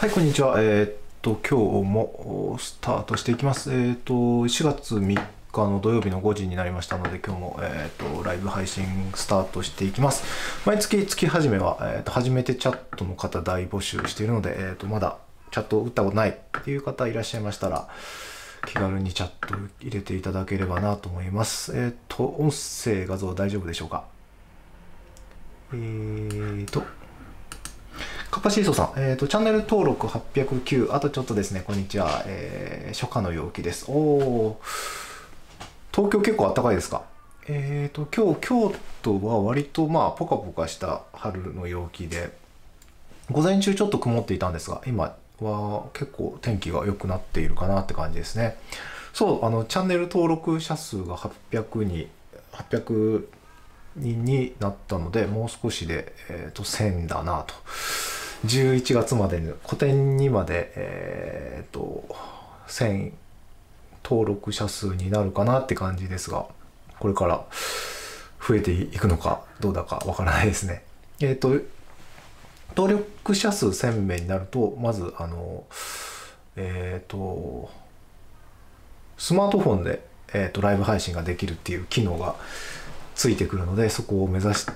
はい、こんにちは。今日もスタートしていきます。4月3日の土曜日の5時になりましたので、今日も、ライブ配信スタートしていきます。毎月月始めは、初めてチャットの方大募集しているので、まだチャットを打ったことないっていう方いらっしゃいましたら、気軽にチャット入れていただければなと思います。音声、画像大丈夫でしょうか？カッパシーソさん、チャンネル登録809、あとちょっとですね、こんにちは、初夏の陽気です。東京結構暖かいですか？今日、京都は割とポカポカした春の陽気で、午前中ちょっと曇っていたんですが、今は結構天気が良くなっているかなって感じですね。そう、チャンネル登録者数が800人になったので、もう少しで、1000だなと。11月までに個展にまで、1000登録者数になるかなって感じですが、これから増えていくのかどうだかわからないですね。登録者数1000名になると、まずスマートフォンで、ライブ配信ができるっていう機能がついてくるので、そこを目指して、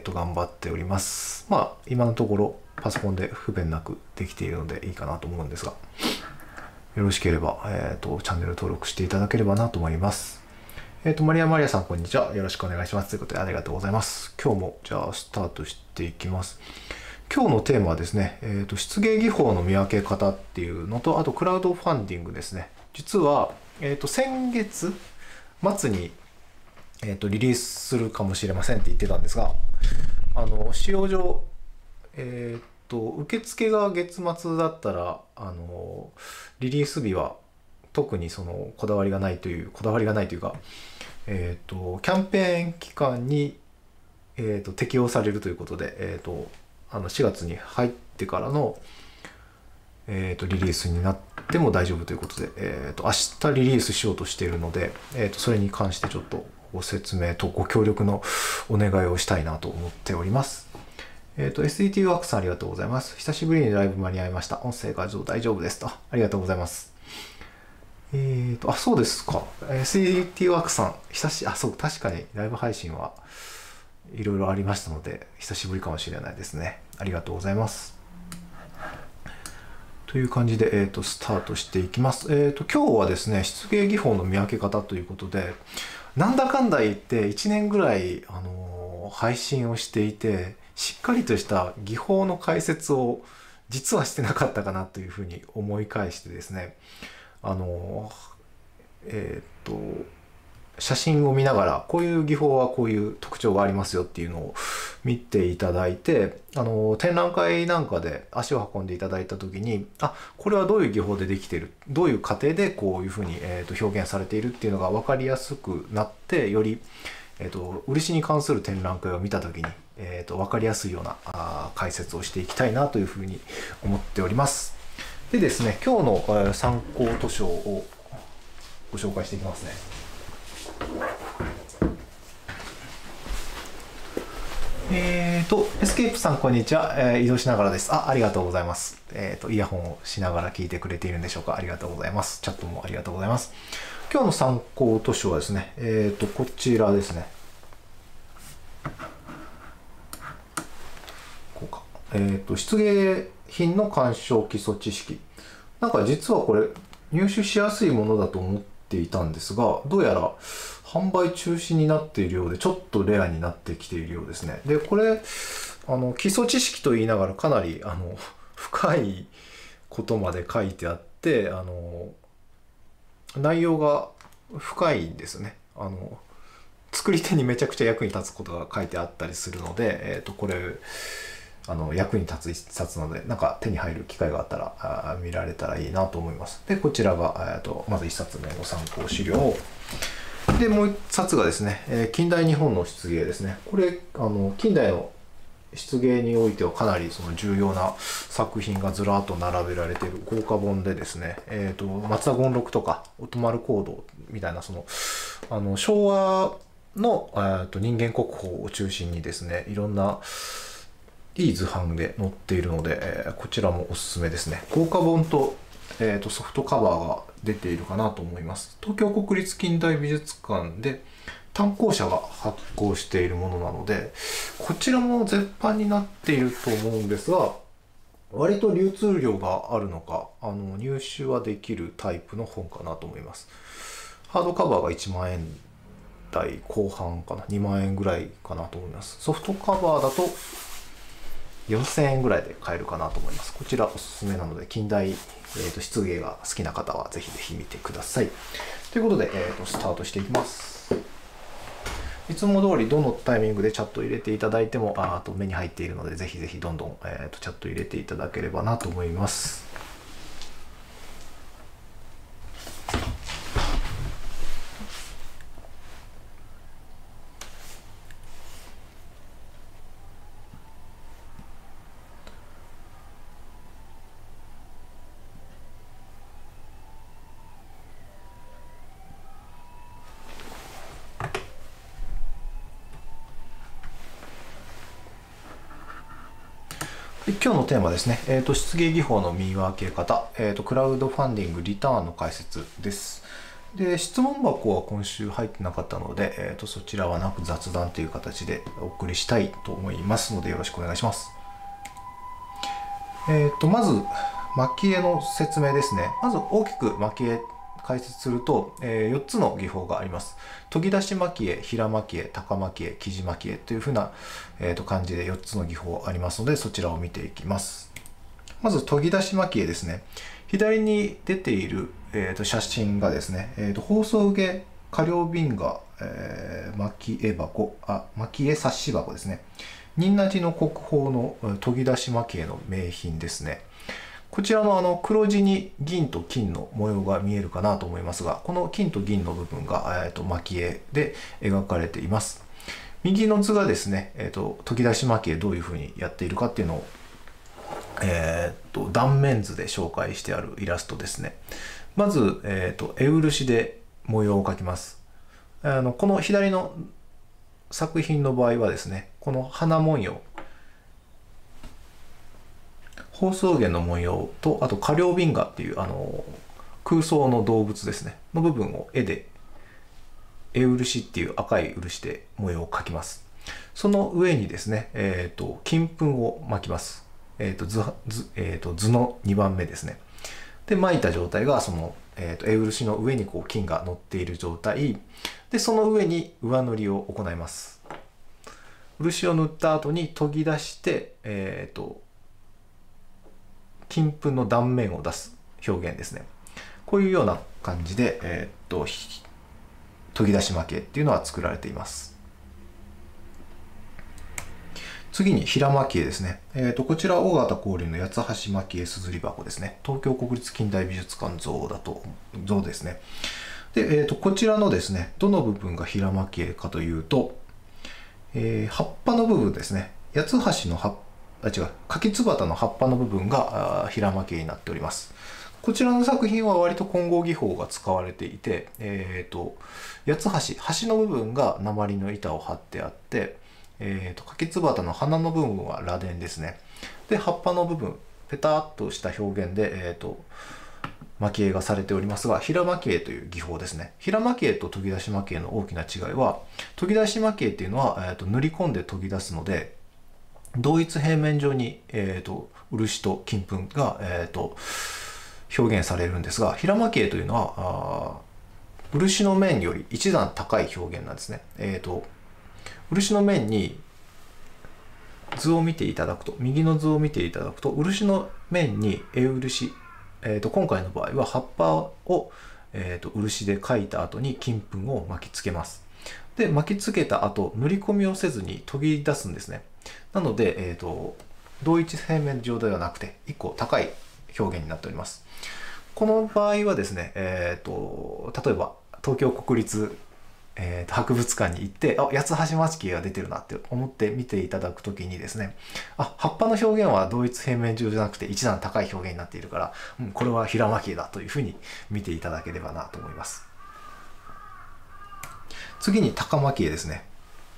頑張っております。今のところパソコンで不便なくできているのでいいかなと思うんですが、よろしければ、チャンネル登録していただければなと思います。マリアさん、こんにちは。よろしくお願いします。ということで、ありがとうございます。今日も、じゃあ、スタートしていきます。今日のテーマはですね、漆芸技法の見分け方っていうのと、あと、クラウドファンディングですね。実は、先月末に、リリースするかもしれませんって言ってたんですが、使用上、受付が月末だったら、リリース日は特にそのこだわりがないというか、キャンペーン期間に、適用されるということで、4月に入ってからの、リリースになっても大丈夫ということで、明日リリースしようとしているので、それに関してちょっとご説明とご協力のお願いをしたいなと思っております。SDT ワークさんありがとうございます。久しぶりにライブ間に合いました。音声画像大丈夫ですと。ありがとうございます。そうですか。SDT ワークさん、そう、確かにライブ配信はいろいろありましたので、久しぶりかもしれないですね。ありがとうございます。という感じで、スタートしていきます。今日はですね、漆芸技法の見分け方ということで、なんだかんだ言って1年ぐらい、配信をしていて、しっかりとした技法の解説を実はしてなかったかなというふうに思い返してですね、写真を見ながら、こういう技法はこういう特徴がありますよっていうのを見ていただいて、展覧会なんかで足を運んでいただいた時に、これはどういう技法でできている、どういう過程でこういうふうに、表現されているっていうのが分かりやすくなって、より、漆に関する展覧会を見た時に、分かりやすいような解説をしていきたいなというふうに思っております。でですね、今日の参考図書をご紹介していきますね。エスケープさん、こんにちは。移動しながらです。ありがとうございます。イヤホンをしながら聞いてくれているんでしょうか。ありがとうございます。チャットもありがとうございます。今日の参考図書はですね、こちらですね。こうか。漆芸品の鑑賞基礎知識。なんか実はこれ、入手しやすいものだと思っていたんですが、どうやら販売中止になっているようで、ちょっとレアになってきているようですね。で、これ、基礎知識と言いながらかなり、深いことまで書いてあって、内容が深いんですね。作り手にめちゃくちゃ役に立つことが書いてあったりするので、これ、役に立つ一冊なので、なんか手に入る機会があったら見られたらいいなと思います。で、こちらが、まず1冊目の参考資料。で、もう1冊がですね、近代日本の漆芸ですね。これ、近代の漆芸においてはかなりその重要な作品がずらっと並べられている豪華本でですね、松田権六とか音丸講堂みたいな昭和の人間国宝を中心にですね、いろんないい図版で載っているので、こちらもおすすめですね。豪華本と、ソフトカバーが出ているかなと思います。東京国立近代美術館で単行者が発行しているものなので、こちらも絶版になっていると思うんですが、割と流通量があるのか、入手はできるタイプの本かなと思います。ハードカバーが1万円台後半かな、2万円ぐらいかなと思います。ソフトカバーだと4000円ぐらいで買えるかなと思います。こちらおすすめなので、近代、漆芸が好きな方はぜひぜひ見てください。ということで、スタートしていきます。いつも通りどのタイミングでチャット入れていただいてもあと目に入っているので、ぜひぜひどんどん、チャット入れていただければなと思います。今日のテーマですね、漆芸技法の見分け方、クラウドファンディングリターンの解説です。で、質問箱は今週入ってなかったので、そちらはなく雑談という形でお送りしたいと思いますのでよろしくお願いします。まず、蒔絵の説明ですね。まず大きく蒔絵解説すると、4つの技法があります。研ぎ出し蒔絵、平蒔絵、高蒔絵、生地蒔絵というふうな、感じで4つの技法ありますので、そちらを見ていきます。まず研ぎ出し蒔絵ですね。左に出ている、写真がですね、包装芸花稜瓶が、蒔絵箱、蒔絵冊子箱ですね。仁和寺の国宝の研ぎ出し蒔絵の名品ですね。こちらの黒地に銀と金の模様が見えるかなと思いますが、この金と銀の部分が蒔絵で描かれています。右の図がですね、研ぎ出し蒔絵どういうふうにやっているかっていうのを、断面図で紹介してあるイラストですね。まず、絵漆で模様を描きます。この左の作品の場合はですね、この花文様、放送源の模様と、あと花稜瓶河っていう空想の動物ですねの部分を絵漆っていう赤い漆で模様を描きます。その上にですね、金粉を巻きます。図の2番目ですね。で巻いた状態がその、絵漆の上にこう金が乗っている状態で、その上に上塗りを行います。漆を塗った後に研ぎ出して、金粉の断面を出す表現ですね。こういうような感じで、研ぎ出し蒔絵っていうのは作られています。次に平蒔絵ですね。こちら、尾形光琳の八つ橋蒔絵すずり箱ですね。東京国立近代美術館像ですね。で、こちらのですね、どの部分が平蒔絵かというと、葉っぱの部分ですね。八つ橋の柿つばたの葉っぱの部分が平蒔絵になっております。こちらの作品は割と混合技法が使われていて、八つ橋の部分が鉛の板を張ってあって、柿つばたの花の部分は螺鈿ですね。で、葉っぱの部分、ペタッとした表現で、蒔絵がされておりますが、平蒔絵という技法ですね。平蒔絵と研ぎ出し蒔絵の大きな違いは、研ぎ出し蒔絵っていうのは、塗り込んで研ぎ出すので、同一平面上に、漆と金粉が、表現されるんですが、平蒔絵というのは漆の面より一段高い表現なんですね。漆の面に図を見ていただくと、右の図を見ていただくと、漆の面に絵漆、今回の場合は葉っぱを、漆で描いた後に金粉を巻きつけます。で、巻きつけた後、塗り込みをせずに研ぎ出すんですね。なので、同一平面上ではなくて、1個高い表現になっております。この場合はですね、例えば東京国立、博物館に行って、八つ橋蒔絵が出てるなって思って見ていただくときにですね、葉っぱの表現は同一平面上じゃなくて一段高い表現になっているから、これは平蒔絵だというふうに見ていただければなと思います。次に高蒔絵ですね。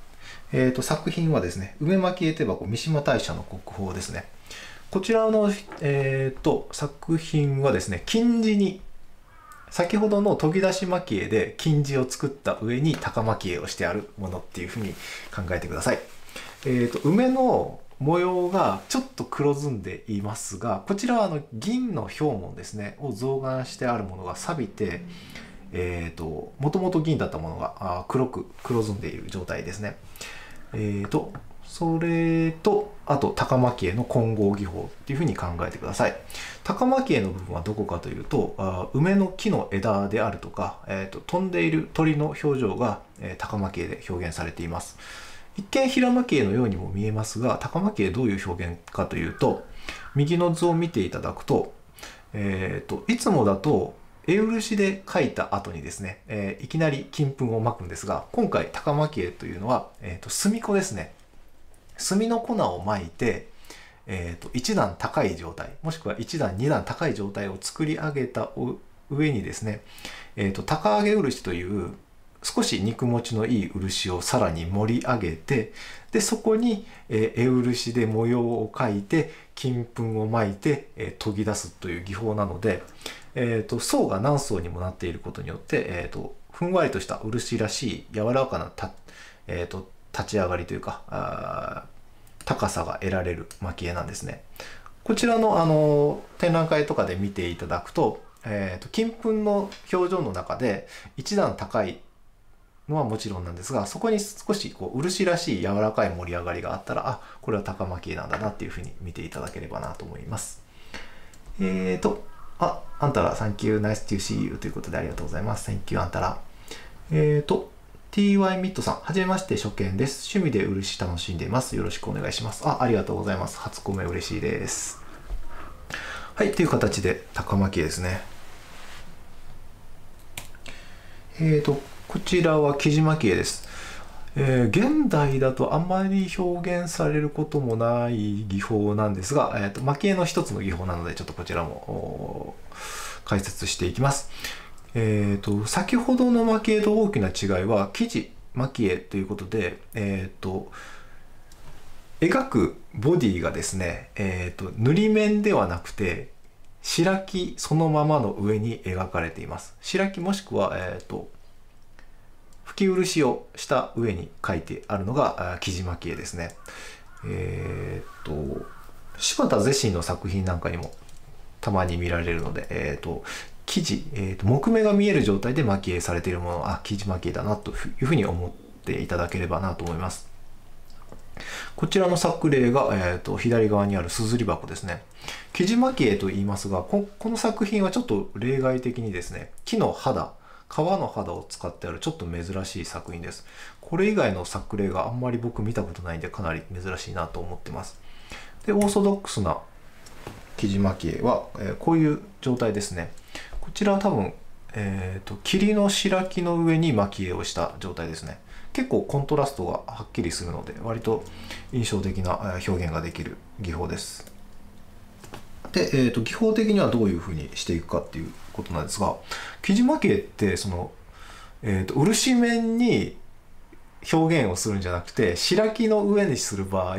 作品はですね、梅蒔絵手箱三島大社の国宝ですね。こちらの、作品はですね、金地に、先ほどの研ぎ出し蒔絵で金地を作った上に高蒔絵をしてあるものっていうふうに考えてください。梅の模様がちょっと黒ずんでいますが、こちらは銀の表紋ですね、を象眼してあるものが錆びて、もともと銀だったものが黒ずんでいる状態ですね。それと、あと高蒔絵の混合技法っていうふうに考えてください。高蒔絵の部分はどこかというと、梅の木の枝であるとか、飛んでいる鳥の表情が、高蒔絵で表現されています。一見平蒔絵のようにも見えますが、高蒔絵どういう表現かというと、右の図を見ていただくと、いつもだと絵漆で描いた後にですね、いきなり金粉をまくんですが、今回高蒔絵というのは、墨粉ですね。墨の粉をまいて、1段高い状態、もしくは1段2段高い状態を作り上げた上にですね、高上げ漆という少し肉持ちのいい漆をさらに盛り上げて、でそこに、絵漆で模様を描いて金粉をまいて、研ぎ出すという技法なので、層が何層にもなっていることによって、ふんわりとした漆らしい柔らかな立ち上がりというか高さが得られる蒔絵なんですね。こちらの展覧会とかで見ていただくと、金粉の表情の中で一段高いのはもちろんなんですが、そこに少し漆らしい柔らかい盛り上がりがあったら、あ、これは高蒔絵なんだなっていうふうに見ていただければなと思います。あんたら、Thank you, nice to see you ということでありがとうございます。Thank you, あんたら。TY ミッドさん、はじめまして、初見です。趣味で漆楽しんでいます。よろしくお願いします。ありがとうございます。初コメ嬉しいです。はい、という形で高蒔絵ですね。こちらは木地蒔絵です。現代だとあまり表現されることもない技法なんですが、蒔絵の一つの技法なので、ちょっとこちらも解説していきます。先ほどの蒔絵と大きな違いは、木地蒔絵ということで、描くボディがですね、塗り面ではなくて、白木そのままの上に描かれています。白木もしくは、吹き漆をした上に描いてあるのが木地蒔絵ですね。柴田是真の作品なんかにもたまに見られるので、木地、木目が見える状態で蒔絵されているものは木地蒔絵だなというふうに思っていただければなと思います。こちらの作例が、左側にあるすずり箱ですね。木地蒔絵と言いますが、この作品はちょっと例外的にですね、木の肌、革の肌を使ってあるちょっと珍しい作品です。これ以外の作例があんまり僕見たことないんで、かなり珍しいなと思ってます。で、オーソドックスな木地蒔絵は、こういう状態ですね。こちらは多分、桐の白木の上に蒔絵をした状態ですね。結構コントラストがはっきりするので、割と印象的な表現ができる技法です。で、技法的にはどういうふうにしていくかっていうことなんですが、木地蒔絵って漆面に表現をするんじゃなくて、白木の上にする場合、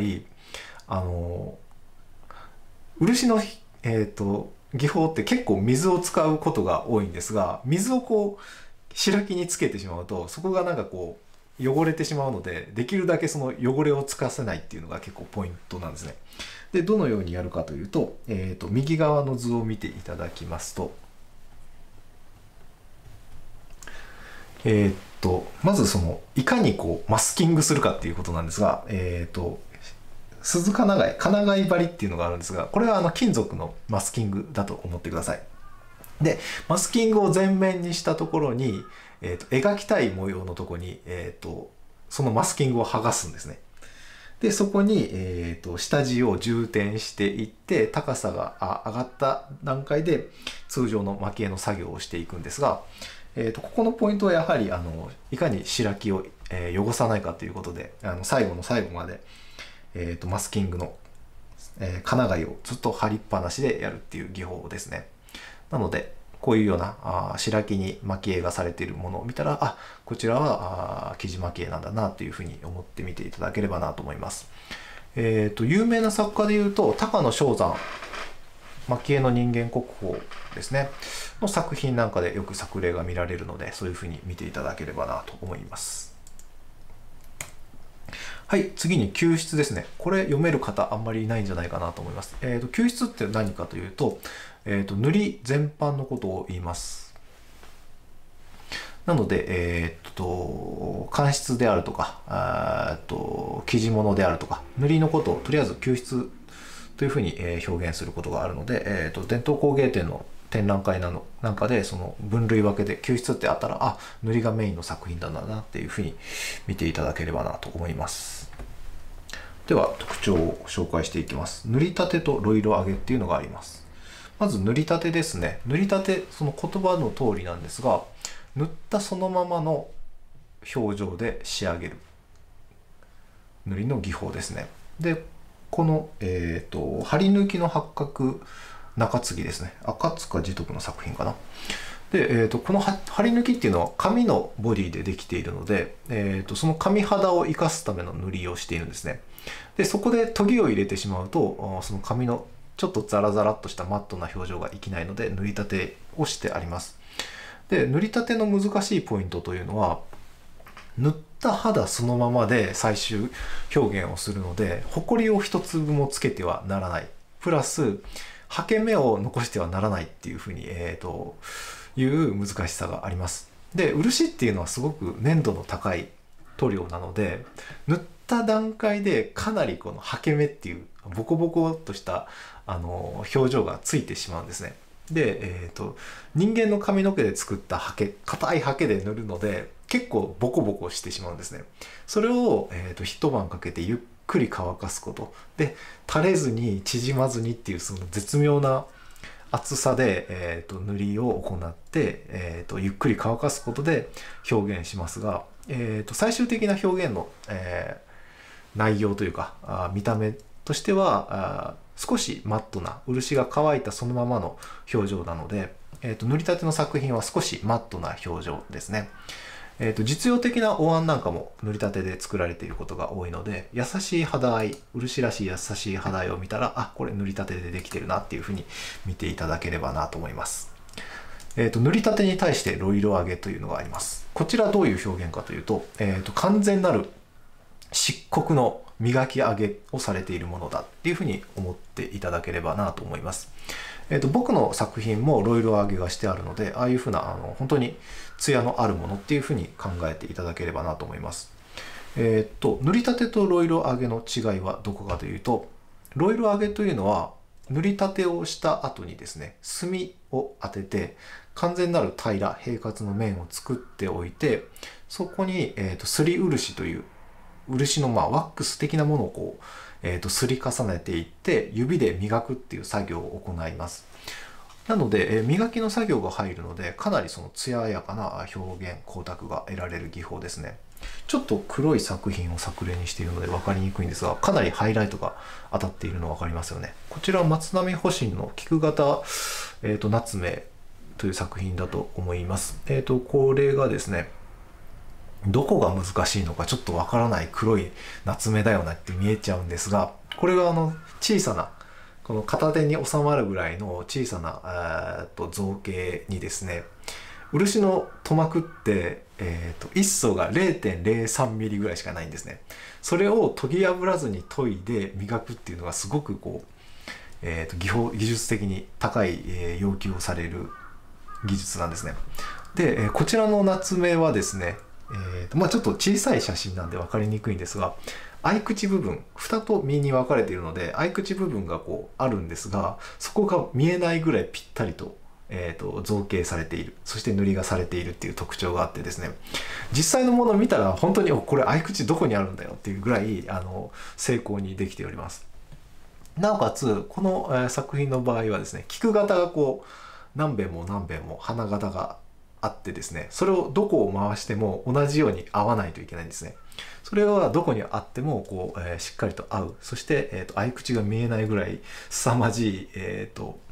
漆の、技法って結構水を使うことが多いんですが、水を白木につけてしまうと、そこがなんか汚れてしまうので、できるだけその汚れをつかせないっていうのが結構ポイントなんですね。で、どのようにやるかというと、右側の図を見ていただきますと、まずいかにマスキングするかっていうことなんですが、鈴金貝、金貝張りっていうのがあるんですが、これは金属のマスキングだと思ってください。で、マスキングを全面にしたところに、描きたい模様のところに、そのマスキングを剥がすんですね。で、そこに、下地を充填していって、高さが上がった段階で通常の蒔絵の作業をしていくんですが、ここのポイントはやはりいかに白木を、汚さないかということで、最後の最後まで、マスキングの、金貝をずっと貼りっぱなしでやるっていう技法ですね。なのでこういうような白木に蒔絵がされているものを見たら、あ、こちらは木地蒔絵なんだなっていうふうに思って見ていただければなと思います。有名な作家でいうと高野正山、蒔絵の人間国宝ですねの作品なんかでよく作例が見られるので、そういうふうに見ていただければなと思います。はい、次に救出ですね。これ読める方あんまりいないんじゃないかなと思います。救出って何かというと、塗り全般のことを言います。なので、間質であるとか、生地物であるとか、塗りのことをとりあえず救出というふうに表現することがあるので、伝統工芸展の展覧会なんかでその分類分けで救出ってあったら、あ、塗りがメインの作品なんだなっていうふうに見ていただければなと思います。では特徴を紹介していきます。塗り立てと呂色上げっていうのがあります。まず塗り立てですね。塗り立て、その言葉の通りなんですが、塗ったそのままの表情で仕上げる塗りの技法ですね。で、この、針抜きの八角中継ぎですね。赤塚地徳の作品かな。で、この針抜きっていうのは紙のボディでできているので、その紙肌を生かすための塗りをしているんですね。で、そこで研ぎを入れてしまうと、その紙のちょっとザラザラっとしたマットな表情がいきないので、塗り立てをしてあります。で、塗り立ての難しいポイントというのは、塗った肌そのままで最終表現をするので、ほこりを一粒もつけてはならない。プラス、刷毛目を残してはならないっていうふうに、いう難しさがあります。で、漆っていうのはすごく粘度の高い塗料なので、塗った段階でかなりこの刷毛目っていうボコボコっとした表情がついてしまうんですね。で、人間の髪の毛で作った刷毛、硬い刷毛で塗るので結構ボコボコしてしまうんですね。それを、一晩かけてゆっくり乾かすことで、垂れずに縮まずにっていうその絶妙な厚さで、塗りを行って、ゆっくり乾かすことで表現しますが、最終的な表現の、内容というか見た目としては少しマットな漆が乾いたそのままの表情なので、塗り立ての作品は少しマットな表情ですね。実用的なお椀なんかも塗り立てで作られていることが多いので、優しい肌合い、漆らしい優しい肌合いを見たら、あ、これ塗り立てでできてるなっていうふうに見ていただければなと思います。塗り立てに対して呂色上げというのがあります。こちらどういう表現かというと、完全なる漆黒の磨き上げをされているものだっていうふうに思っていただければなと思います。僕の作品も呂色上げがしてあるので、ああいうふうな本当に艶のあるものっていうふうに考えていただければなと思います。塗り立てと呂色上げの違いはどこかというと、呂色上げというのは塗り立てをした後にですね、墨を当てて完全なる平ら平滑の面を作っておいて、そこに、すり漆という漆のワックス的なものをこう、すり重ねていって指で磨くっていう作業を行います。なので、磨きの作業が入るので、かなりその艶やかな表現光沢が得られる技法ですね。ちょっと黒い作品を作例にしているので分かりにくいんですが、かなりハイライトが当たっているの分かりますよね。こちらは松並保身の菊型、夏目という作品だと思います。これがですね、どこが難しいのかちょっとわからない黒い夏目だよなって見えちゃうんですが、これが小さなこの片手に収まるぐらいの小さな造形にですね、漆の塗膜って1層が 0.03 ミリぐらいしかないんですね。それを研ぎ破らずに研いで磨くっていうのがすごくこう、技術的に高い、要求をされる技術なんですね。で、こちらの夏目はですね、ちょっと小さい写真なんで分かりにくいんですが、合口部分、蓋と身に分かれているので合口部分がこうあるんですが、そこが見えないぐらいぴったりと、造形されている、そして塗りがされているっていう特徴があってですね、実際のものを見たら本当にこれ合口どこにあるんだよっていうぐらい精巧にできております。なおかつこの、作品の場合はですね、菊型がこう何遍も何遍も花形があってですね、それをどこを回しても同じように合わないといけないんですね。それはどこにあってもこう、しっかりと合う、そして、合口が見えないぐらい凄まじい、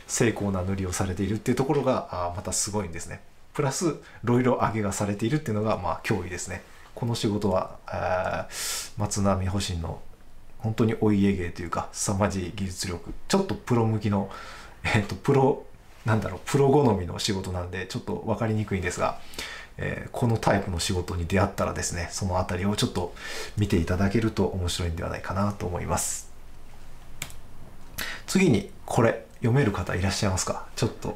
精巧な塗りをされているっていうところがまたすごいんですね。プラス色々上げがされているっていうのが脅威ですね。この仕事は松波保身の本当にお家芸というか凄まじい技術力、ちょっとプロ向きの、プロ好みの仕事なんでちょっと分かりにくいんですが、このタイプの仕事に出会ったらですね、そのあたりをちょっと見ていただけると面白いんではないかなと思います。次にこれ読める方いらっしゃいますか？ちょっと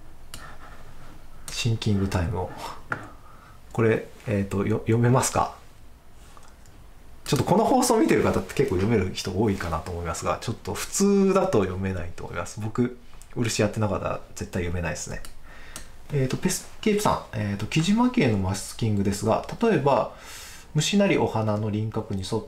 シンキングタイムを。これ、読めますか？ちょっとこの放送を見てる方って結構読める人多いかなと思いますが、ちょっと普通だと読めないと思います。僕漆やってなかったら絶対読めないですね。ペスケープさん、木島系のマスキングですが、例えば虫なりお花の輪郭に沿って、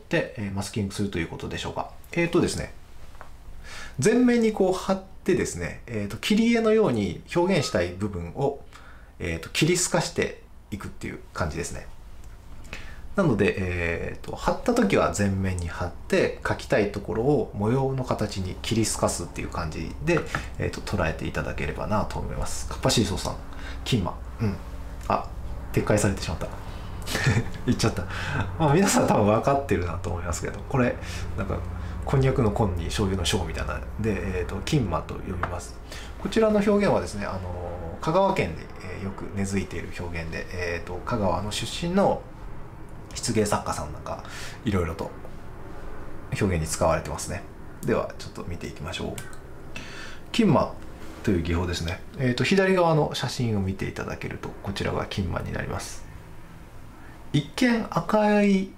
マスキングするということでしょうか？ですね、全面にこう貼ってですね、切り絵のように表現したい部分を、切り透かしていくっていう感じですね。なので、貼った時は全面に貼って描きたいところを模様の形に切り透かすっていう感じで、捉えていただければなと思います。カッパシーソーさん、金馬、撤回されてしまった言っちゃった。皆さん多分分かってるなと思いますけど、これなんかこんにゃくの紺に醤油の醤みたいなで、金馬と呼びます。こちらの表現はですね、香川県で、よく根付いている表現で、香川の出身の漆芸作家さんなんかいろいろと表現に使われてますね。ではちょっと見ていきましょう。金馬という技法ですね。左側の写真を見ていただけるとこちらが金馬になります。一見赤い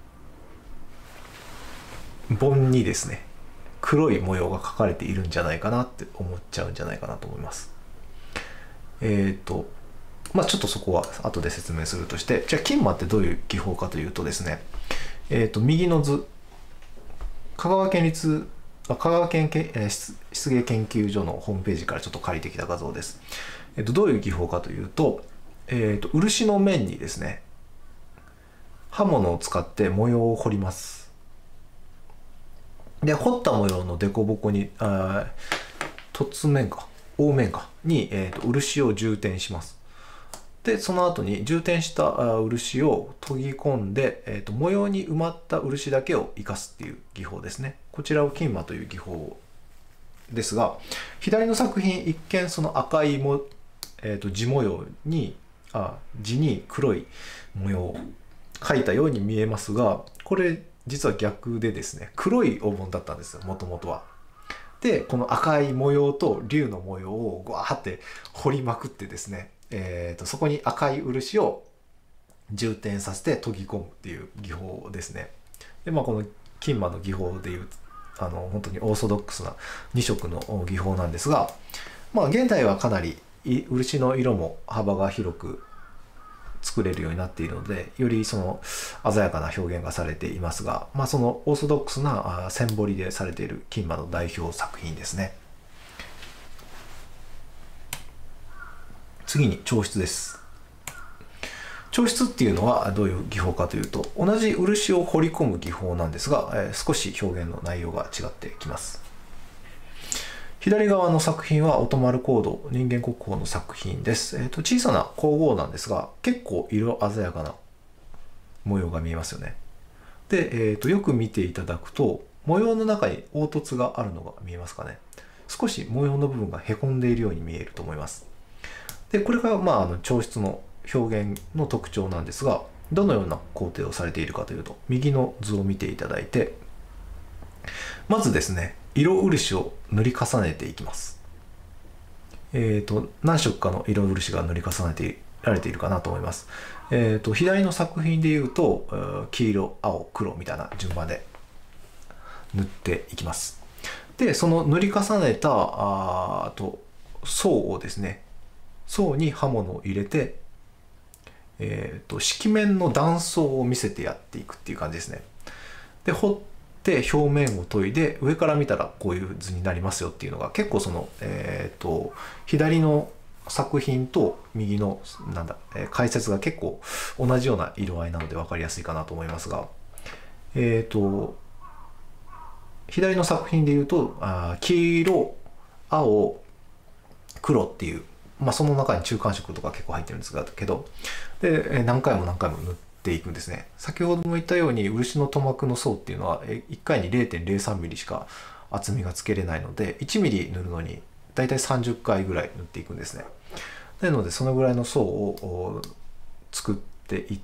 盆にですね、黒い模様が描かれているんじゃないかなって思っちゃうんじゃないかなと思います。ちょっとそこは後で説明するとして、じゃあ金馬ってどういう技法かというとですね、右の図、香川県漆芸研究所のホームページからちょっと借りてきた画像です。どういう技法かというと、漆の面にですね、刃物を使って模様を彫ります。で、彫った模様の凸凹に、凸面か、凹面かに、漆を充填します。で、その後に充填した漆を研ぎ込んで、模様に埋まった漆だけを生かすっていう技法ですね。こちらを金馬という技法ですが、左の作品一見その赤い地模様に地に黒い模様を描いたように見えますが、これ実は逆でですね、黒いお盆だったんですよ、もともとは。で、この赤い模様と龍の模様をグワーって彫りまくってですね、そこに赤い漆を充填させて研ぎ込むっていう技法ですね。で、この金馬の技法でいう本当にオーソドックスな2色の技法なんですが、現代はかなり漆の色も幅が広く作れるようになっているので、よりその鮮やかな表現がされていますが、そのオーソドックスな線彫りでされている金馬の代表作品ですね。次に彫漆です。彫漆っていうのはどういう技法かというと、同じ漆を彫り込む技法なんですが、少し表現の内容が違ってきます。左側の作品はオトマルコード人間国宝の作品です。小さな香合なんですが、結構色鮮やかな模様が見えますよね。で、よく見ていただくと、模様の中に凹凸があるのが見えますかね。少し模様の部分がへこんでいるように見えると思います。で、これが彫漆の表現の特徴なんですが、どのような工程をされているかというと、右の図を見ていただいて、まずですね、色漆を塗り重ねていきます。何色かの色漆が塗り重ねてられているかなと思います。左の作品でいうと、黄色、青、黒みたいな順番で塗っていきます。で、その塗り重ねた層をですね、層に刃物を入れて、色面の断層を見せてやっていくっていう感じですね。で、彫って表面を研いで、上から見たらこういう図になりますよっていうのが、結構その、左の作品と右の解説が結構同じような色合いなので分かりやすいかなと思いますが、左の作品でいうと黄色、青、 黒っていう、その中に中間色とか結構入ってるんですけど、で何回も何回も塗っていくんですね。先ほども言ったように漆の塗膜の層っていうのは1回に 0.03 ミリしか厚みがつけれないので、1ミリ塗るのにだいたい30回ぐらい塗っていくんですね。なのでそのぐらいの層を作っていって、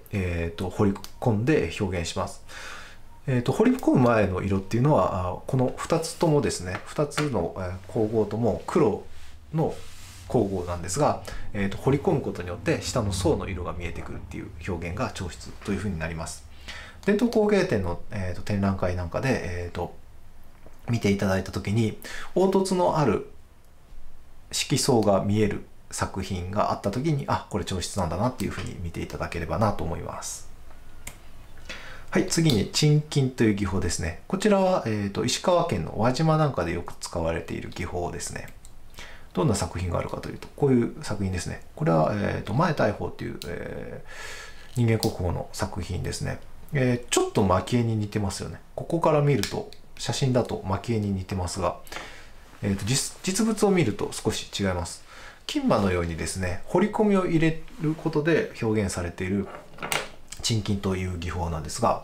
彫り込んで表現します。彫り込む前の色っていうのはこの2つともですね、2つの光合とも黒の光合なんですが、彫り込むことによって下の層の色が見えてくるっていう表現が調漆というふうになります。伝統工芸展の、展覧会なんかで、見ていただいた時に凹凸のある色相が見える作品があった時に、これ調漆なんだなっていうふうに見ていただければなと思います。はい、次に沈金という技法ですね。こちらは、石川県の輪島なんかでよく使われている技法ですね。どんな作品があるかというと、こういう作品ですね。これは、前大宝という、人間国宝の作品ですね。ちょっと蒔絵に似てますよね。ここから見ると、写真だと蒔絵に似てますが、実物を見ると少し違います。金馬のようにですね、彫り込みを入れることで表現されている沈金という技法なんですが、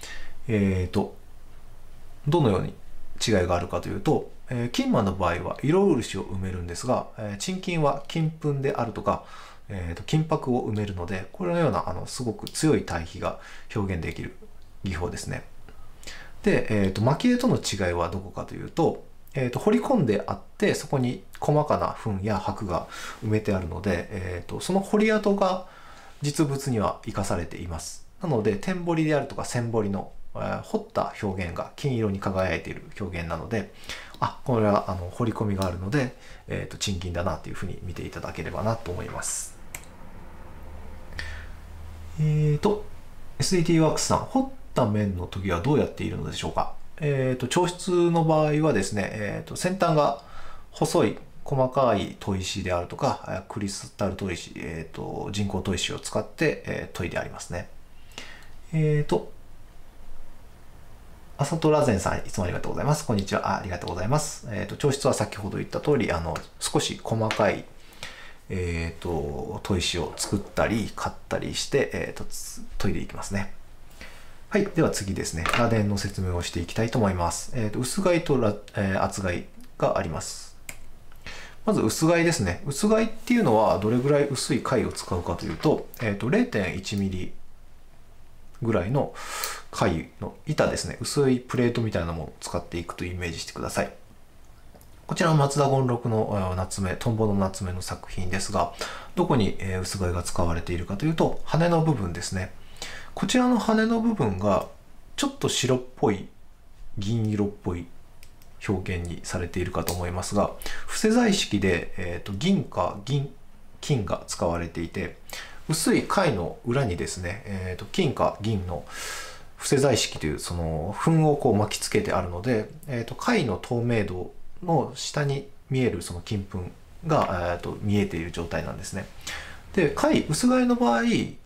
どのように違いがあるかというと、金馬の場合は色漆を埋めるんですが、沈金は金粉であるとか、金箔を埋めるので、これのようなすごく強い対比が表現できる技法ですね。で、蒔絵との違いはどこかというと、彫り込んであってそこに細かな粉や箔が埋めてあるので、その彫り跡が実物には生かされています。なので点彫りであるとか線彫りの、彫った表現が金色に輝いている表現なので、これは彫り込みがあるので、沈金だなというふうに見ていただければなと思います。SDT ワークスさん、彫った面の時はどうやっているのでしょうか。調漆の場合はですね、先端が細い細かい砥石であるとかクリスタル砥石、人工砥石を使って、研いでありますね。朝戸ラゼンさん、いつもありがとうございます。こんにちは。ありがとうございます。調漆は先ほど言った通り、少し細かい、砥石を作ったり、買ったりして、研いでいきますね。はい。では次ですね。螺鈿の説明をしていきたいと思います。薄貝と厚貝があります。まず薄貝ですね。薄貝っていうのはどれぐらい薄い貝を使うかというと、0.1 ミリぐらいの貝の板ですね。薄いプレートみたいなものを使っていくとイメージしてください。こちらは松田権六の夏目、トンボの夏目の作品ですが、どこに薄貝が使われているかというと、羽の部分ですね。こちらの羽の部分がちょっと白っぽい、銀色っぽい表現にされているかと思いますが、布施材式で、銀か金が使われていて、薄い貝の裏にですね、金か銀の布施材式というその粉をこう巻きつけてあるので、貝の透明度の下に見えるその金粉が、見えている状態なんですね。で、薄貝の場合、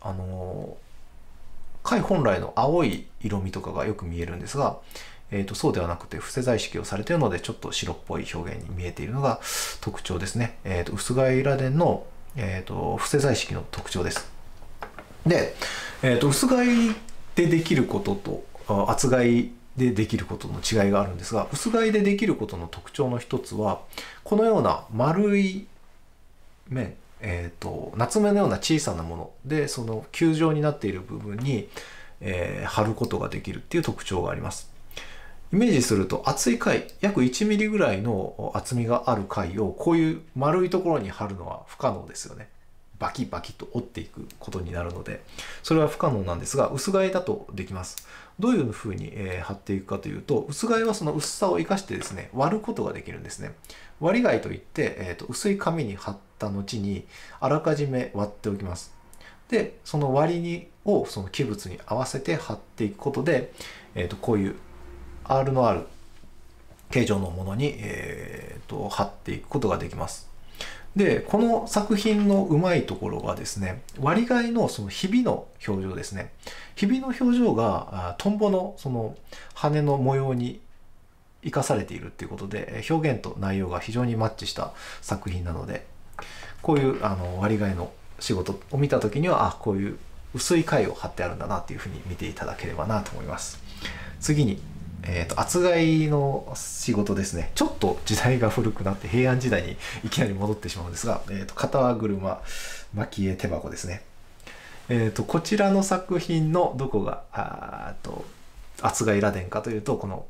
貝本来の青い色味とかがよく見えるんですが、そうではなくて布施材式をされているのでちょっと白っぽい表現に見えているのが特徴ですね。薄貝螺鈿の、布施材式の特徴です。で、薄貝でできることと厚貝でできることの違いがあるんですが、薄貝でできることの特徴の一つはこのような丸い面、夏目のような小さなものでその球状になっている部分に、貼ることができるっていう特徴があります。イメージすると厚い貝、約1ミリぐらいの厚みがある貝をこういう丸いところに貼るのは不可能ですよね。バキバキと折っていくことになるので、それは不可能なんですが、薄貝だとできます。どういうふうに貼っていくかというと、薄貝はその薄さを生かしてですね、割ることができるんですね。割り貝といって、薄い紙に貼った後にあらかじめ割っておきます。で、その割りをその器物に合わせて貼っていくことで、こういう R のある形状のものに、貼っていくことができます。で、この作品のうまいところはですね、割り貝のそのひびの表情ですね。ひびの表情がトンボのその羽の模様に生かされているっていうことで、表現と内容が非常にマッチした作品なので、こういう割り替えの仕事を見た時には、こういう薄い貝を貼ってあるんだなっていうふうに見ていただければなと思います。次に、厚貝の仕事ですね。ちょっと時代が古くなって平安時代にいきなり戻ってしまうんですが、片車蒔絵手箱ですね。こちらの作品のどこが厚貝螺鈿かというと、この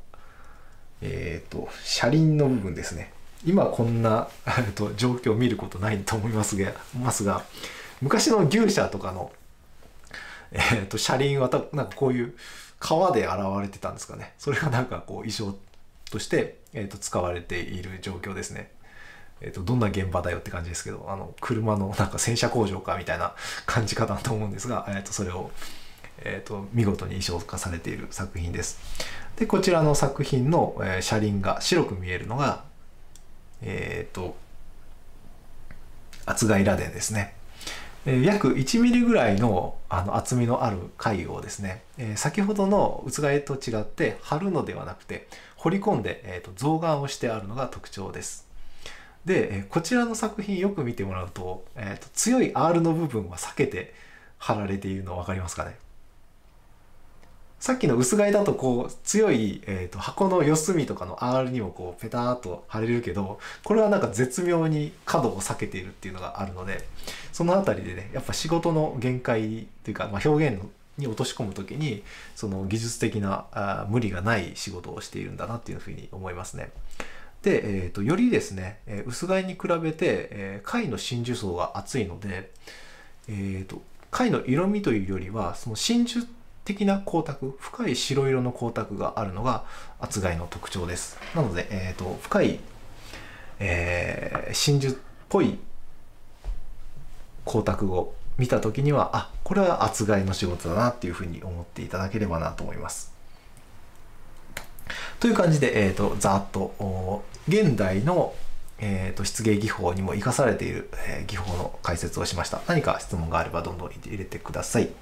車輪の部分ですね。今こんな状況を見ることないと思いますが、昔の牛舎とかの、車輪はなんかこういう川で現れてたんですかね。それがなんかこう衣装として、使われている状況ですね。どんな現場だよって感じですけど、車のなんか洗車工場かみたいな感じかなと思うんですが、それを、見事に衣装化されている作品です。で、こちらの作品の、車輪が白く見えるのが、厚貝螺鈿ですね。約1ミリぐらいの厚みのある貝をですね、先ほどの薄貝と違って貼るのではなくて彫り込んで、象眼をしてあるのが特徴です。で、こちらの作品よく見てもらうと、強い R の部分は避けて貼られているの分かりますかね。さっきの薄貝だとこう強い、箱の四隅とかの R にもこうペターっと貼れるけど、これはなんか絶妙に角を避けているっていうのがあるので、そのあたりでね、やっぱ仕事の限界っていうか、表現に落とし込むときにその技術的な無理がない仕事をしているんだなっていうふうに思いますね。で、よりですね、薄貝に比べて、貝の真珠層が厚いので、貝の色味というよりはその真珠的な光沢、深い白色の光沢があるのが厚貝の特徴です。なので、深い、真珠っぽい光沢を見た時には、これは厚貝の仕事だなっていうふうに思っていただければなと思います。という感じで、ざーっと現代の、漆芸技法にも生かされている、技法の解説をしました。何か質問があればどんどん入れてください。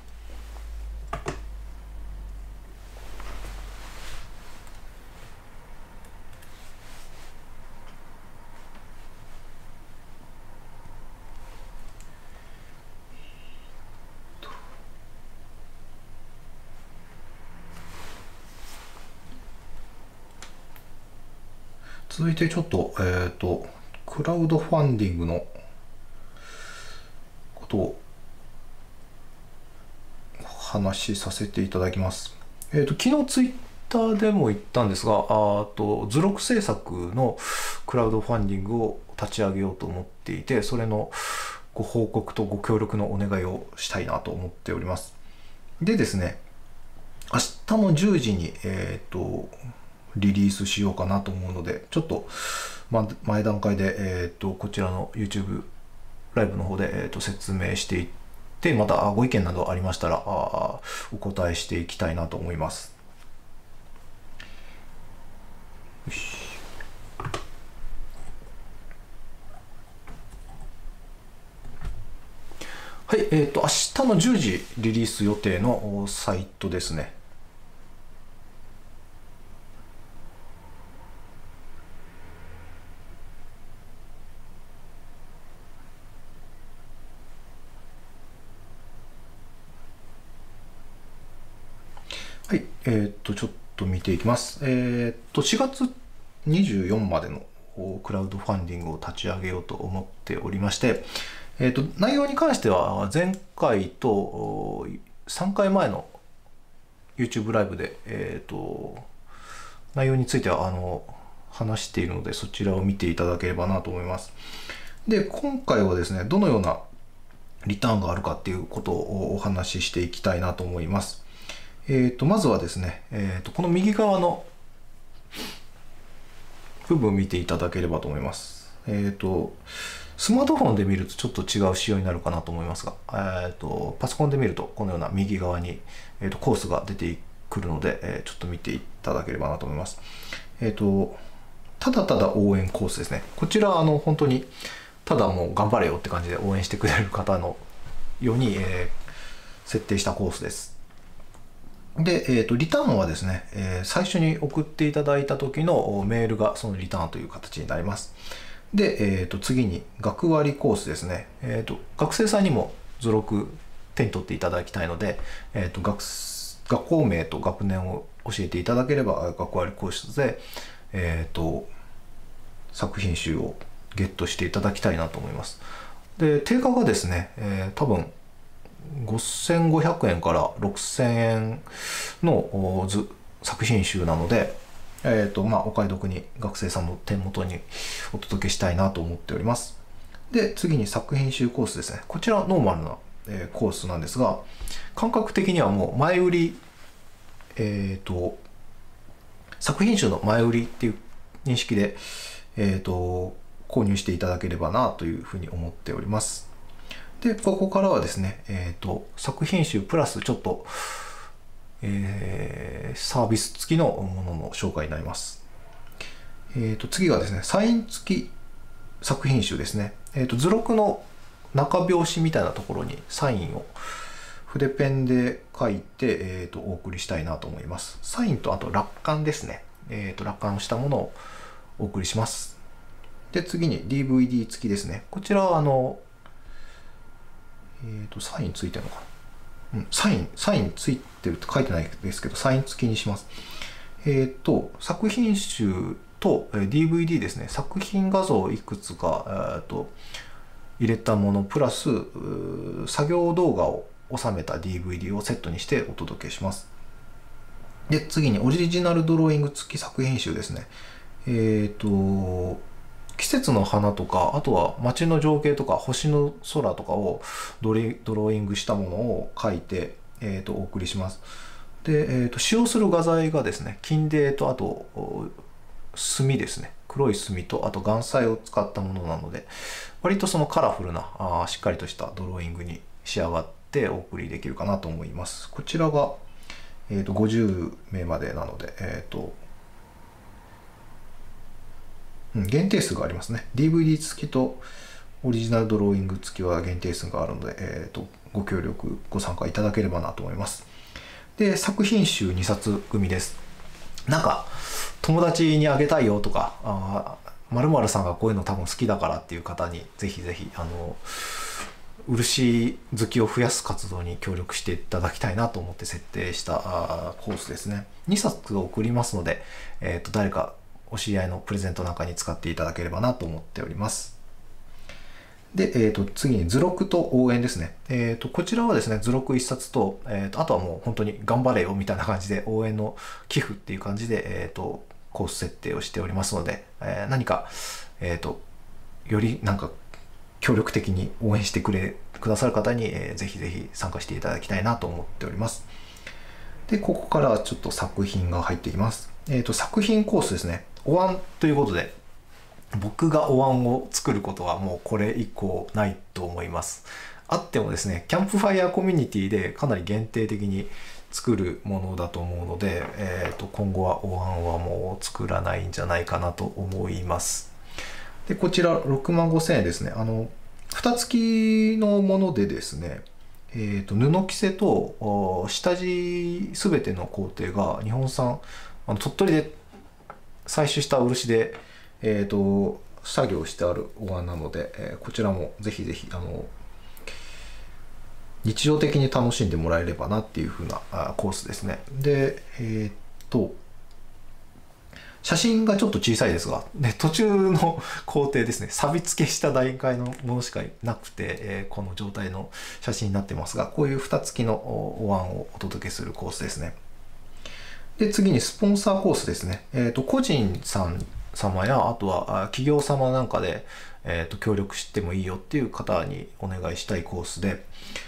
続いてちょっと、クラウドファンディングのことを話しさせていただきます。昨日ツイッターでも言ったんですが、図録制作のクラウドファンディングを立ち上げようと思っていて、それのご報告とご協力のお願いをしたいなと思っております。でですね、明日の10時に、リリースしようかなと思うので、ちょっと、前段階で、こちらの YouTube ライブの方で、説明していって、またご意見などありましたらお答えしていきたいなと思います。よし。はい、明日の10時リリース予定のサイトですね。はい、ちょっと見ていきます。4月24までのクラウドファンディングを立ち上げようと思っておりまして、内容に関しては前回と3回前の YouTube ライブで、内容については話しているので、そちらを見ていただければなと思います。で、今回はですね、どのようなリターンがあるかっていうことをお話ししていきたいなと思います。まずはですね、この右側の部分を見ていただければと思います。スマートフォンで見るとちょっと違う仕様になるかなと思いますが、パソコンで見るとこのような右側に、コースが出てくるので、ちょっと見ていただければなと思います。ただただ応援コースですね。こちら本当にただもう頑張れよって感じで応援してくれる方のように、設定したコースです。 で、リターンはですね、最初に送っていただいた時のメールがそのリターンという形になります。で、次に学割コースですね。学生さんにも図録手に取っていただきたいので、学校名と学年を教えていただければ学割コースで、作品集をゲットしていただきたいなと思います。で、定価がですね、多分5500円から6000円の作品集なので、お買い得に学生さんの手元にお届けしたいなと思っております。で、次に作品集コースですね。こちらノーマルな、コースなんですが、感覚的にはもう前売り、作品集の前売りっていう認識で、購入していただければなというふうに思っております。で、ここからはですね、作品集プラスちょっと、サービス付きのものの紹介になります。次がですね、サイン付き作品集ですね。図録の中表紙みたいなところにサインを筆ペンで書いて、お送りしたいなと思います。サインとあと落款ですね。落款したものをお送りします。で、次に DVD 付きですね。こちらはサインついてるのかな、サインついてるって書いてないですけど、サイン付きにします。作品集と DVD ですね。作品画像をいくつか、入れたものプラス作業動画を収めた DVD をセットにしてお届けします。で、次にオリジナルドローイング付き作品集ですね。季節の花とか、あとは街の情景とか星の空とかをドローイングしたものを書いて、お送りします。で、使用する画材がですね、金泥とあと墨ですね。黒い墨とあと岩彩を使ったものなので、割とそのカラフルなしっかりとしたドローイングに仕上がってお送りできるかなと思います。こちらが、50名までなので、限定数がありますね。DVD 付きとオリジナルドローイング付きは限定数があるので、ご協力、ご参加いただければなと思います。で、作品集2冊組です。なんか、友達にあげたいよとか、〇〇さんがこういうの多分好きだからっていう方に、ぜひぜひ、漆好きを増やす活動に協力していただきたいなと思って設定したコースですね。2冊を送りますので、誰かお知り合いのプレゼントなんかに使っていただければなと思っております。で、次に図録と応援ですね。こちらはですね、図録1冊と、あとはもう本当に頑張れよみたいな感じで応援の寄付っていう感じで、コース設定をしておりますので、何か、よりなんか協力的に応援してくださる方に、ぜひぜひ参加していただきたいなと思っております。で、ここからちょっと作品が入っていきます。作品コースですね。お椀ということで、僕がお椀を作ることはもうこれ以降ないと思います。あってもですね、キャンプファイヤーコミュニティでかなり限定的に作るものだと思うので、今後はお椀はもう作らないんじゃないかなと思います。で、こちら65,000円ですね。蓋付きのものでですね、布着せと下地すべての工程が日本産、鳥取で採取した漆で、作業してあるお椀なので、こちらもぜひぜひ日常的に楽しんでもらえればなっていう風なコースですね。で、写真がちょっと小さいですが、で途中の工程ですね、錆付けした段階のものしかなくて、この状態の写真になってますが、こういう蓋付きのお椀をお届けするコースですね。で、次にスポンサーコースですね。個人様や、あとは企業様なんかで、協力してもいいよっていう方にお願いしたいコースで、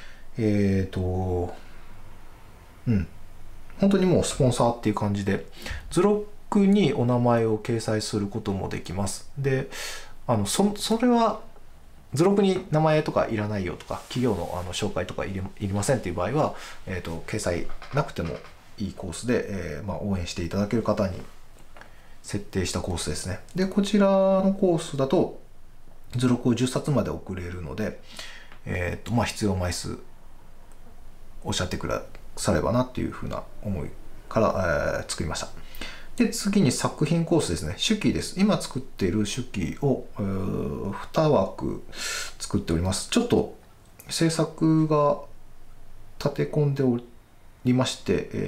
本当にもうスポンサーっていう感じで、図録にお名前を掲載することもできます。で、それは、図録に名前とかいらないよとか、企業の紹介とかいりませんっていう場合は、掲載なくてもいいコースで、応援していただける方に設定したコースですね。で、こちらのコースだと、図録を10冊まで送れるので、必要枚数おっしゃってくさればなっていうふうな思いから、作りました。で、次に作品コースですね。手記です。今作っている手記を、2枠作っております。ちょっと制作が立て込んでおりまして、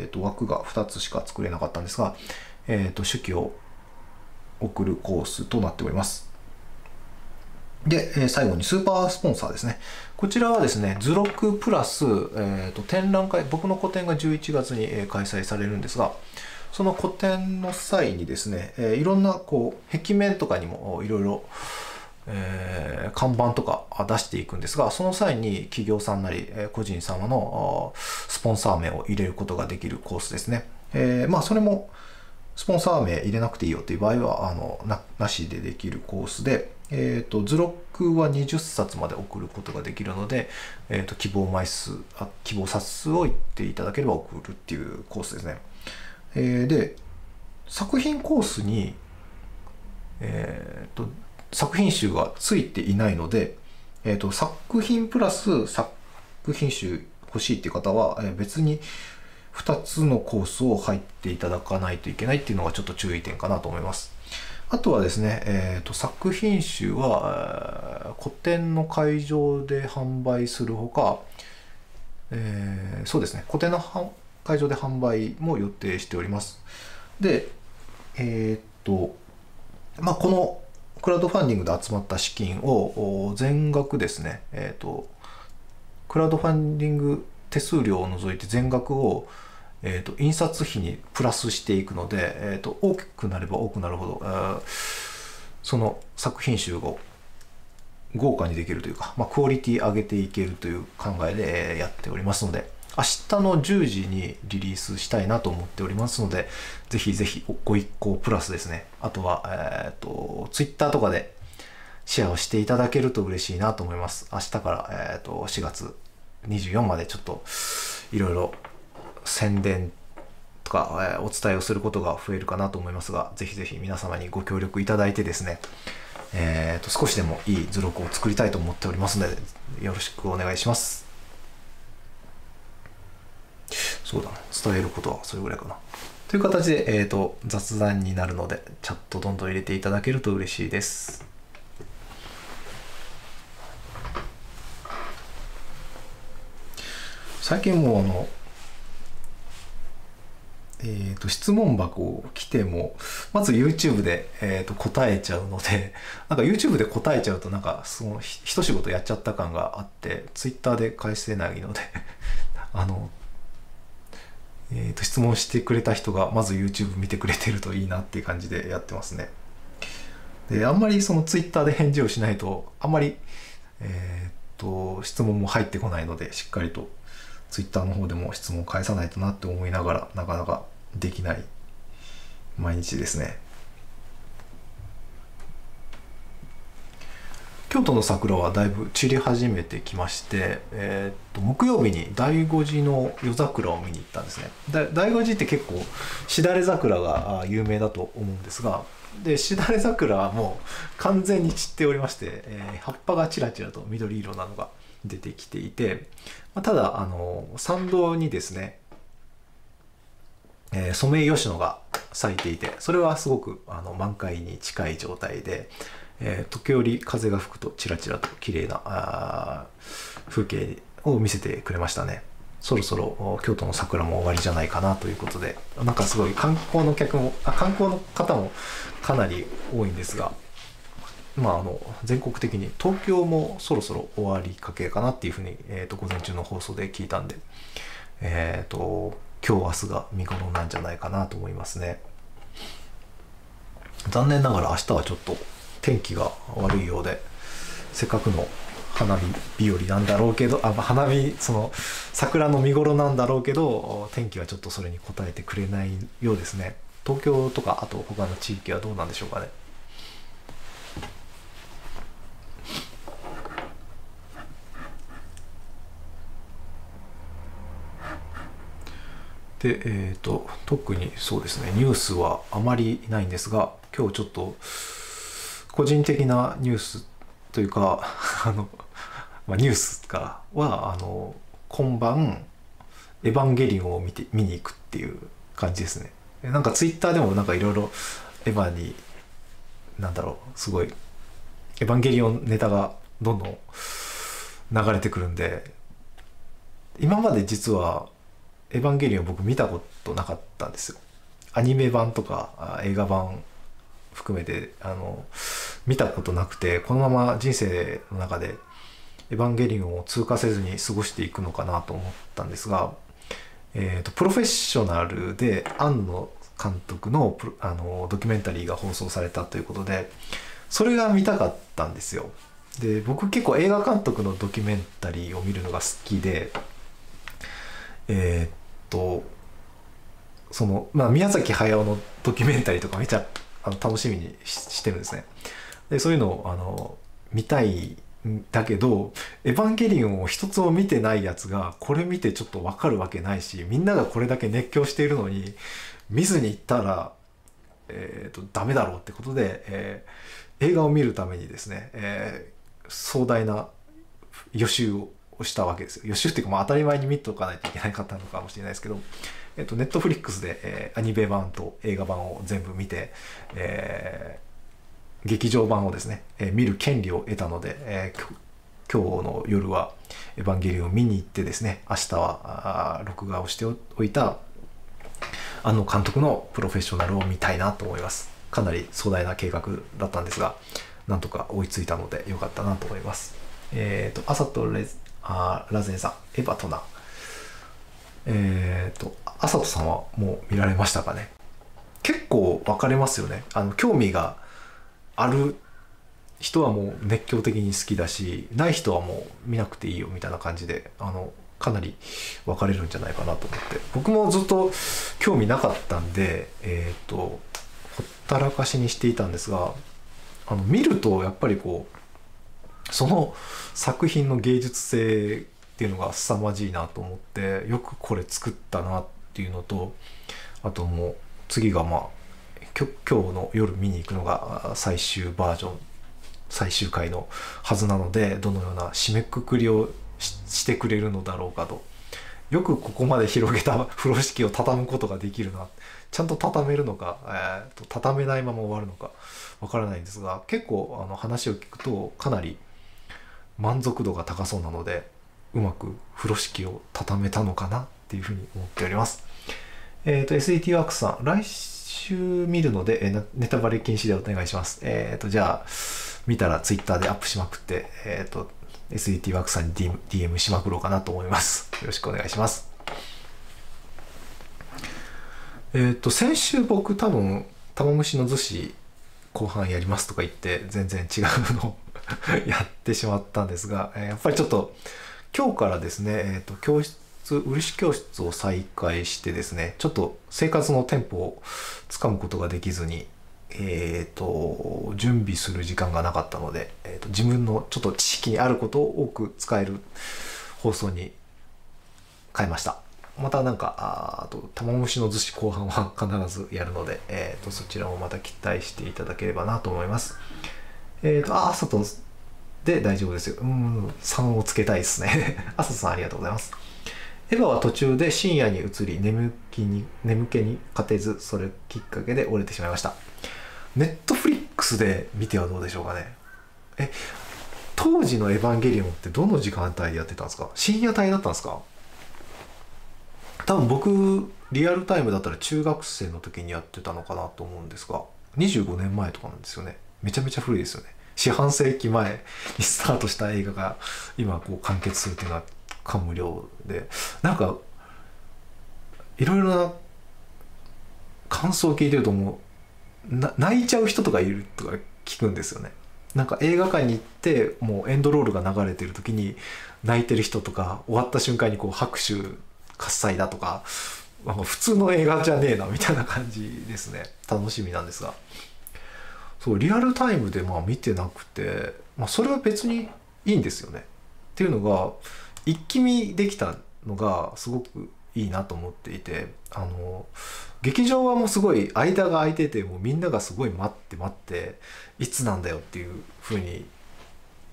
枠が2つしか作れなかったんですが、手記を送るコースとなっております。で、最後にスーパースポンサーですね。こちらはですね、図録プラス、展覧会、僕の個展が11月に開催されるんですが、その個展の際にですね、いろんなこう壁面とかにもいろいろ看板とか出していくんですが、その際に企業さんなり個人様のスポンサー名を入れることができるコースですね。まあそれもスポンサー名入れなくていいよという場合はなしでできるコースで、図録は20冊まで送ることができるので、希望冊数を言っていただければ送るっていうコースですね。で、作品コースに、作品集がついていないので、作品プラス作品集欲しいっていう方は、別に2つのコースを入っていただかないといけないっていうのがちょっと注意点かなと思います。あとはですね、作品集は個展の会場で販売するほか、そうですね、個展の会場で販売も予定しております。で、まあ、このクラウドファンディングで集まった資金を全額ですね、クラウドファンディング手数料を除いて全額を印刷費にプラスしていくので、大きくなれば多くなるほど、その作品集を豪華にできるというか、まあ、クオリティ上げていけるという考えでやっておりますので、明日の10時にリリースしたいなと思っておりますので、ぜひぜひご一行プラスですね、あとは、Twitter とかでシェアをしていただけると嬉しいなと思います。明日から、4月24までちょっといろいろ宣伝とか、お伝えをすることが増えるかなと思いますが、ぜひぜひ皆様にご協力いただいてですね、少しでもいい図録を作りたいと思っておりますので、よろしくお願いします。そうだな、伝えることはそれぐらいかな。という形で、雑談になるので、チャットどんどん入れていただけると嬉しいです。最近も質問箱来てもまず YouTube で、答えちゃうので、なんか YouTube で答えちゃうとなんかその一仕事やっちゃった感があって Twitter で返せないので質問してくれた人がまず YouTube 見てくれてるといいなっていう感じでやってますね。で、あんまりその Twitter で返事をしないとあんまり質問も入ってこないので、しっかりとTwitter の方でも質問を返さないとなって思いながら、なかなかできない毎日ですね。京都の桜はだいぶ散り始めてきまして、木曜日に醍醐寺の夜桜を見に行ったんですね。醍醐寺って結構しだれ桜が有名だと思うんですが、でしだれ桜はもう完全に散っておりまして、葉っぱがちらちらと緑色なのが出てきていて、ただ参道にですね、ソメイヨシノが咲いていて、それはすごく満開に近い状態で、時折風が吹くとチラチラと綺麗な風景を見せてくれましたね。そろそろ京都の桜も終わりじゃないかなということで、なんかすごい観光の方もかなり多いんですが、全国的に東京もそろそろ終わりかけかなっていうふうに、午前中の放送で聞いたんで、今日明日が見頃なんじゃないかなと思いますね。残念ながら明日はちょっと天気が悪いようで、せっかくの花火日和なんだろうけど、その桜の見頃なんだろうけど、天気はちょっとそれに応えてくれないようですね。東京とかあと他の地域はどうなんでしょうかね。で、特にそうですね、ニュースはあまりないんですが、今日ちょっと個人的なニュースというかニュースからは今晩エヴァンゲリオンを見に行くっていう感じですね。なんかツイッターでもなんかいろいろエヴァになんだろうすごいエヴァンゲリオンネタがどんどん流れてくるんで、今まで実はエヴァンゲリオン僕見たことなかったんですよ。アニメ版とか映画版含めて見たことなくて、このまま人生の中でエヴァンゲリオンを通過せずに過ごしていくのかなと思ったんですが、プロフェッショナルで庵野監督のドキュメンタリーが放送されたということで、それが見たかったんですよ。で、僕結構映画監督のドキュメンタリーを見るのが好きで、宮崎駿のドキュメンタリーとかめちゃ楽しみにしてるんですね。でそういうのを見たいんだけど、エヴァンゲリオンを一つも見てないやつがこれ見てちょっと分かるわけないし、みんながこれだけ熱狂しているのに見ずに行ったら、ダメだろうってことで、映画を見るためにですね、壮大な予習をしたわけですよ。予習っていうか、当たり前に見ておかないといけないかったのかもしれないですけど、ネットフリックスで、アニメ版と映画版を全部見て、劇場版をですね、見る権利を得たので、今日の夜はエヴァンゲリオンを見に行ってですね、明日は録画をしておいた庵野監督のプロフェッショナルを見たいなと思います。かなり壮大な計画だったんですが、なんとか追いついたのでよかったなと思います。朝とラゼンさん、エヴァトナ。あさとさんはもう見られましたかね。結構分かれますよね。興味がある人はもう熱狂的に好きだし、ない人はもう見なくていいよみたいな感じで、かなり分かれるんじゃないかなと思って、僕もずっと興味なかったんで、ほったらかしにしていたんですが、見るとやっぱりこうその作品の芸術性っていうのが凄まじいなと思って、よくこれ作ったなっていうのと、あともう次が今日の夜見に行くのが最終バージョン、最終回のはずなので、どのような締めくくりをしてくれるのだろうかと。よくここまで広げた風呂敷を畳むことができるな。ちゃんと畳めるのか、畳めないまま終わるのかわからないんですが、結構話を聞くとかなり満足度が高そうなので、うまく風呂敷を畳めたのかなっていうふうに思っております。SET ワークさん、来週見るので、ネタバレ禁止でお願いします。じゃあ見たら Twitter でアップしまくって、SET ワークさんに DM しまくろうかなと思います。よろしくお願いします。先週僕多分玉虫の寿司後半やりますとか言って全然違うのをやってしまったんですが、やっぱりちょっと今日からですね、漆教室を再開してですね、ちょっと生活のテンポをつかむことができずに、準備する時間がなかったので、自分のちょっと知識にあることを多く使える放送に変えました。またなんか玉虫の寿司後半は必ずやるので、そちらもまた期待していただければなと思います。朝とで大丈夫ですよ。3をつけたいですね。朝さんありがとうございます。エヴァは途中で深夜に移り眠気に勝てず、それきっかけで折れてしまいました。ネットフリックスで見てはどうでしょうかね。当時のエヴァンゲリオンってどの時間帯でやってたんですか？深夜帯だったんですか？多分僕リアルタイムだったら中学生の時にやってたのかなと思うんですが、25年前とかなんですよね。めちゃめちゃ古いですよね。四半世紀前にスタートした映画が今こう完結するっていうのは感無量で、なんかいろいろな感想を聞いてるともう泣いちゃう人とかいるとか聞くんですよね。なんか映画館に行ってもうエンドロールが流れてる時に泣いてる人とか、終わった瞬間にこう拍手喝采だとか、普通の映画じゃねえなみたいな感じですね。楽しみなんですが、そうリアルタイムで見てなくて、それは別にいいんですよね。っていうのが一気見できたのがすごくいいなと思っていて、劇場はもうすごい間が空いてて、もうみんながすごい待っていつなんだよっていう風に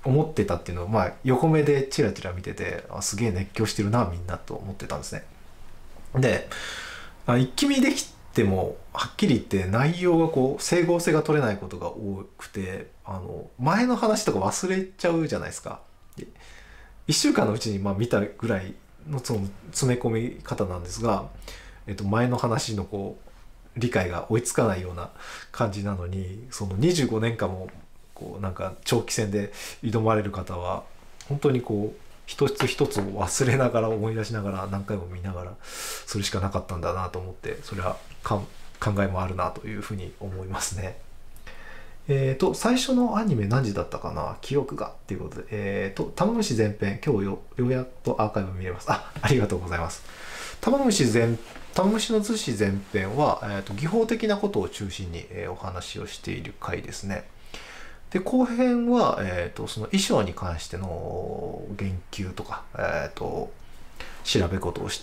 思ってたっていうのを、まあ、横目でチラチラ見てて、すげえ熱狂してるなみんなと思ってたんですね。で、一気見できてもはっきり言って内容がこう整合性が取れないことが多くて、前の話とか忘れちゃうじゃないですか。1週間のうちにまあ見たぐらいのその詰め込み方なんですが、前の話のこう理解が追いつかないような感じなのに、その25年間もこうなんか長期戦で挑まれる方は本当にこう一つ一つを忘れながら思い出しながら何回も見ながらするしかなかったんだなと思って、それは考えもあるなというふうに思いますね。最初のアニメ何時だったかな、記憶がっていうことで、玉虫前編、今日ようやっとアーカイブ見れます。ありがとうございます。玉虫の図史前編は、技法的なことを中心に、お話をしている回ですね。で、後編は、その衣装に関しての言及とか、調べ事をして、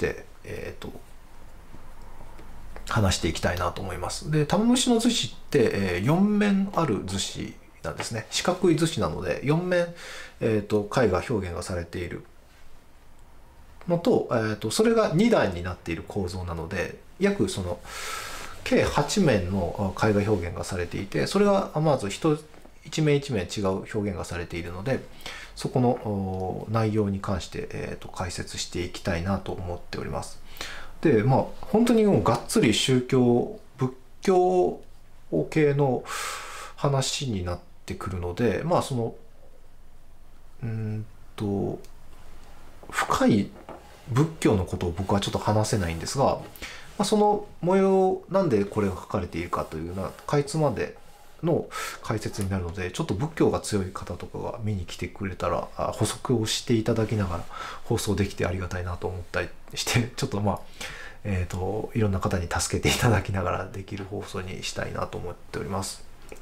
話していきたいなと思います。で、玉虫の図史って、4面ある図史なんですね。四角い図史なので、4面、絵画表現がされているのと、それが2段になっている構造なので、約その、計8面の絵画表現がされていて、それがまず一面一面違う表現がされているので、そこの内容に関して、解説していきたいなと思っております。で、まあ本当にもうがっつり宗教仏教系の話になってくるので、まあその深い仏教のことを僕はちょっと話せないんですが、まあ、その模様なんでこれが書かれているかというようなかいつまでの解説になるので、ちょっと仏教が強い方とかが見に来てくれたら補足をしていただきながら放送できてありがたいなと思ったりして、ちょっとまあいろんな方に助けていただきながらできる放送にしたいなと思っております。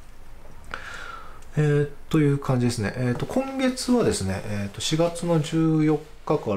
という感じですね。今月はですね、4月の14日から、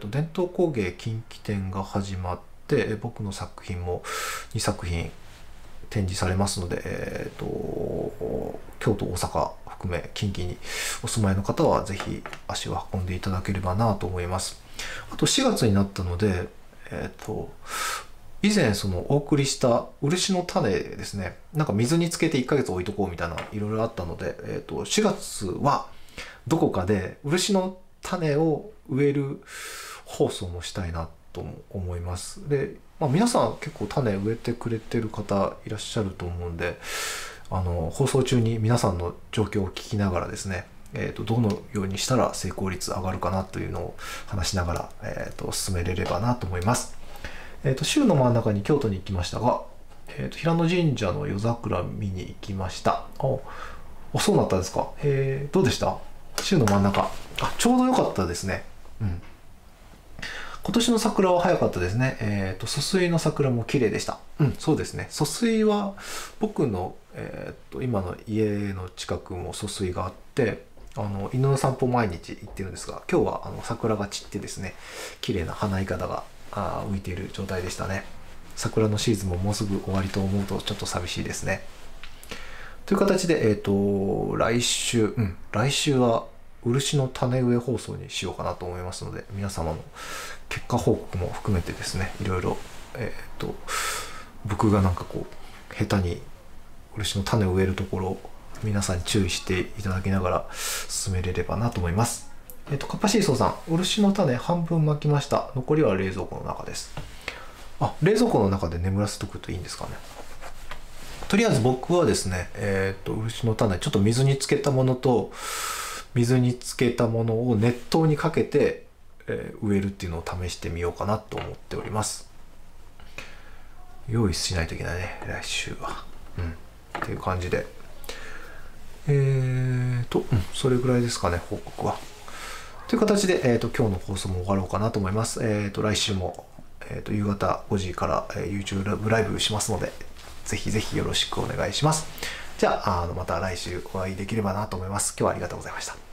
伝統工芸近畿展が始まって、僕の作品も2作品展示されますので、京都、大阪含め近畿にお住まいの方はぜひ足を運んでいただければなと思います。あと4月になったので、以前そのお送りした漆の種ですね、なんか水につけて1ヶ月置いとこうみたいないろいろあったので、4月はどこかで漆の種を植える放送もしたいなと思います。で、まあ、皆さん結構種植えてくれてる方いらっしゃると思うんで、放送中に皆さんの状況を聞きながらですね、どのようにしたら成功率上がるかなというのを話しながら、進めれればなと思います。週の真ん中に京都に行きましたが、平野神社の夜桜見に行きました。そうだったんですか。どうでした？週の真ん中。ちょうど良かったですね。うん。今年の桜は早かったですね。疎水の桜も綺麗でした。うん、そうですね。疎水は僕の、今の家の近くも疎水があって、犬の散歩毎日行ってるんですが、今日は桜が散ってですね、綺麗な花いかだが浮いている状態でしたね。桜のシーズンももうすぐ終わりと思うとちょっと寂しいですね。という形で、来週は漆の種植え放送にしようかなと思いますので、皆様の結果報告も含めてですね、いろいろ、僕がなんかこう下手に漆の種を植えるところを皆さんに注意していただきながら進めれればなと思います。カッパシーソーさん、漆の種半分巻きました。残りは冷蔵庫の中です。冷蔵庫の中で眠らせておくといいんですかね。とりあえず僕はですね、漆の種、ちょっと水につけたものと、水につけたものを熱湯にかけて、植えるっていうのを試してみようかなと思っております。用意しないといけないね、来週は。っていう感じで。それぐらいですかね、報告は。という形で、今日の放送も終わろうかなと思います。来週も、夕方5時から、YouTube ライブしますので、ぜひぜひよろしくお願いします。じゃあ、また来週お会いできればなと思います。今日はありがとうございました。